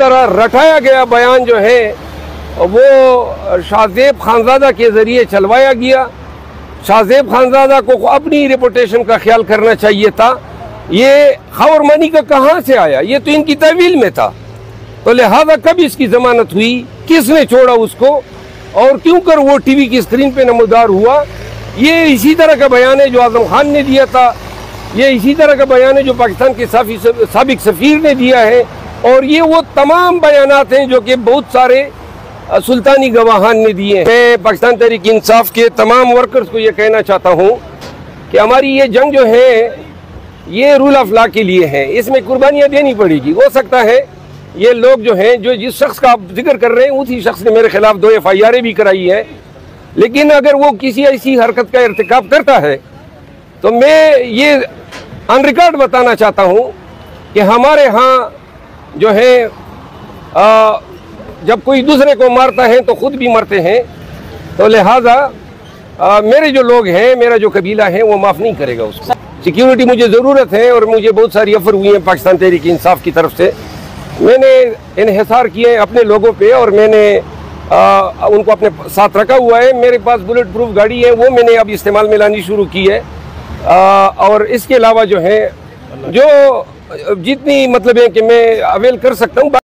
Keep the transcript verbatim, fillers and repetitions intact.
तरह रटाया गया बयान जो है वो शाहजेब खानज़ादा के ज़रिए चलवाया गया। शाहजेब खानज़ादा को अपनी रेपुटेशन का ख्याल करना चाहिए था। ये खबर मनी का कहाँ से आया? ये तो इनकी तहवील में था। तो लिहाजा कब इसकी जमानत हुई, किसने छोड़ा उसको, और क्यों कर वो टीवी की स्क्रीन पे नमूदार हुआ? ये इसी तरह का बयान है जो आजम खान ने दिया था, ये इसी तरह का बयान है जो पाकिस्तान के साबिक सफ़ीर ने दिया है, और ये वो तमाम बयानात हैं जो कि बहुत सारे सुल्तानी गवाहान ने दिए हैं। मैं पाकिस्तान तहरीक इंसाफ के तमाम वर्कर्स को ये कहना चाहता हूँ कि हमारी ये जंग जो है ये रूल ऑफ लॉ के लिए है, इसमें कुर्बानियाँ देनी पड़ेगी। हो सकता है ये लोग जो हैं, जो जिस शख्स का आप जिक्र कर रहे हैं उसी शख्स ने मेरे खिलाफ दो एफ आई आर भी कराई है, लेकिन अगर वो किसी ऐसी हरकत का इर्तिकाब करता है तो मैं ये ऑन रिकॉर्ड बताना चाहता हूँ कि हमारे यहाँ जो है आ, जब कोई दूसरे को मारता है तो खुद भी मरते हैं। तो लिहाजा आ, मेरे जो लोग हैं, मेरा जो कबीला है वो माफ़ नहीं करेगा उसको। सिक्योरिटी मुझे ज़रूरत है और मुझे बहुत सारी ऑफर हुई हैं पाकिस्तान तहरीक इंसाफ की तरफ से। मैंने इन्हिसार किए अपने लोगों पे और मैंने आ, उनको अपने साथ रखा हुआ है। मेरे पास बुलेट प्रूफ गाड़ी है, वो मैंने अब इस्तेमाल में लानी शुरू की है। आ, और इसके अलावा जो है जो जितनी मतलब है कि मैं अवेल कर सकता हूँ।